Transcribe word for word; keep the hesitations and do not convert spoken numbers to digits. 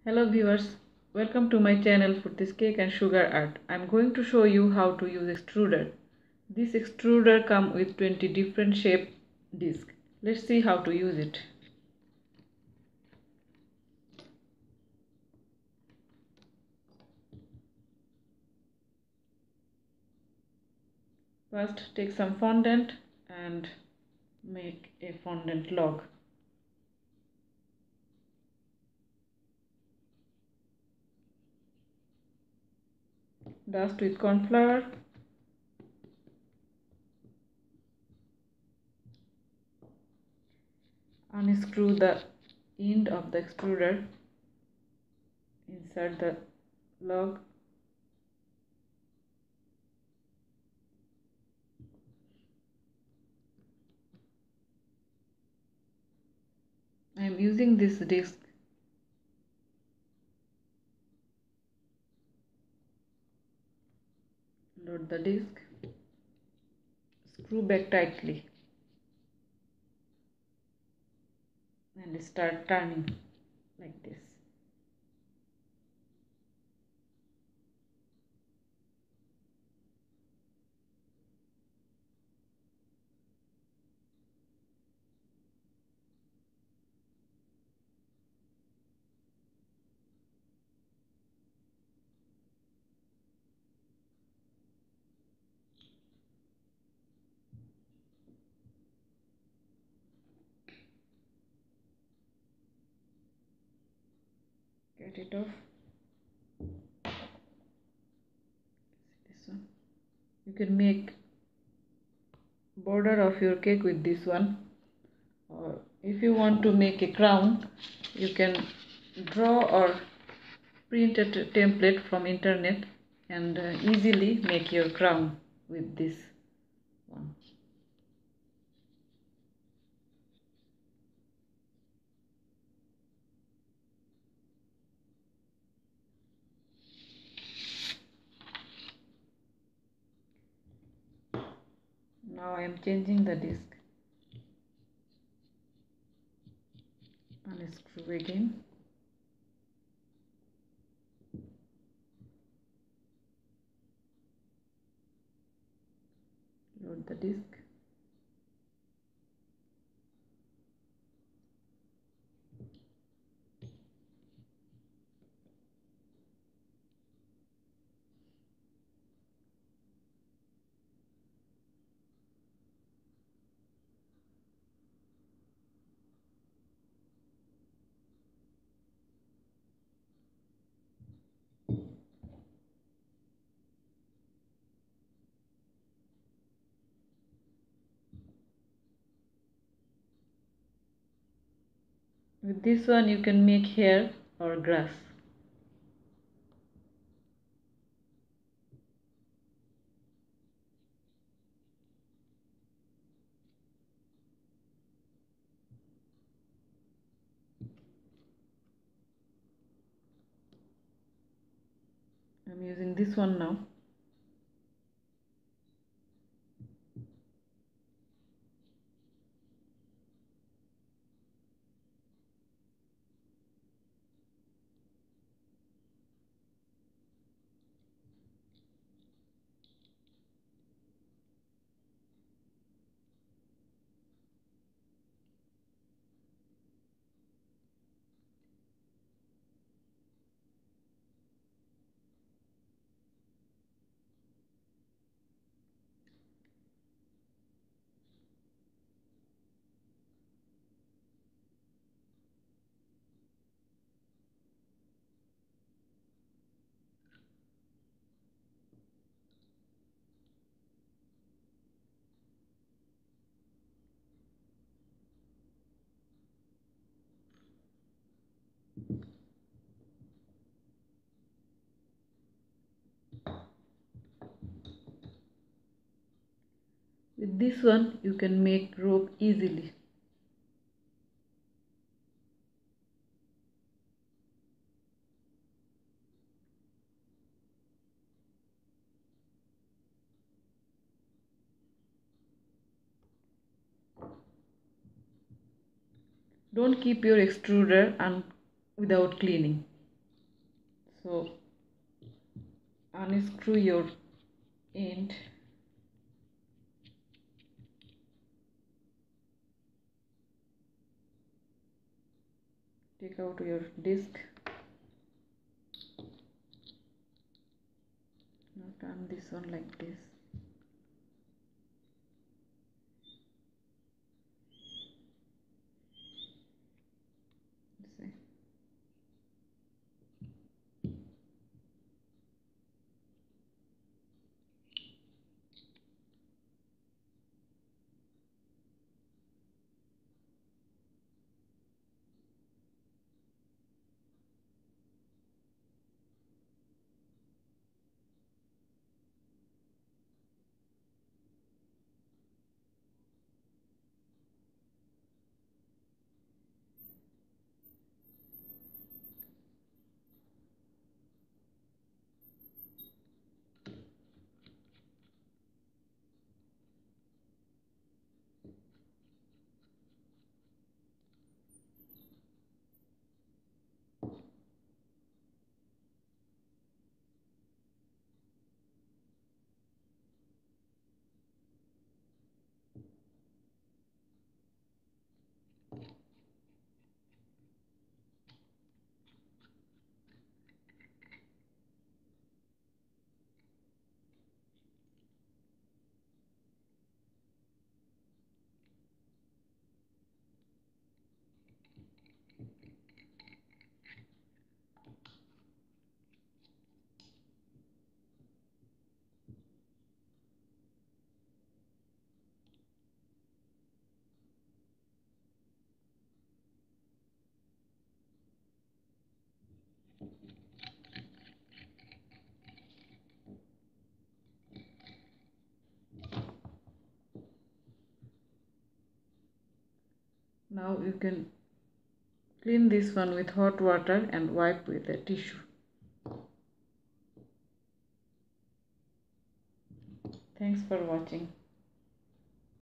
Hello viewers, welcome to my channel for this cake and sugar art. I am going to show you how to use extruder. This extruder comes with twenty different shape discs. Let's see how to use it. First take some fondant and make a fondant log. Dust with corn flour. Unscrew the end of the extruder. Insert the log. I am using this disc. Load the disc. Screw back tightly and start turning like this. Get it off. This one. You can make border of your cake with this one, or if you want to make a crown, you can draw or print a template from internet and uh, easily make your crown with this one. Now I am changing the disc. Unscrew again. Load the disc. With this one you can make hair or grass. I'm using this one now. With this one you can make rope easily. Don't keep your extruder and without cleaning. So unscrew your end. Take out your disc. Now turn this one like this. See. Now you can clean this one with hot water and wipe with a tissue. Thanks for watching.